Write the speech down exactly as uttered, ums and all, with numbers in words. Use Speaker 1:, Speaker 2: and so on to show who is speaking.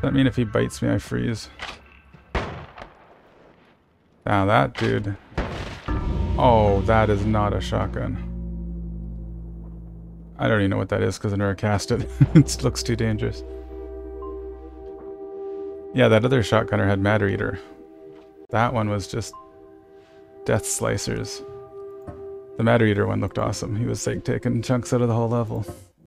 Speaker 1: that mean if he bites me, I freeze? Now that dude. Oh, that is not a shotgun. I don't even know what that is because I never cast it. It looks too dangerous. Yeah, that other shotgunner had Matter Eater. That one was just Death Slicers. The Matter Eater one looked awesome. He was like taking chunks out of the whole level.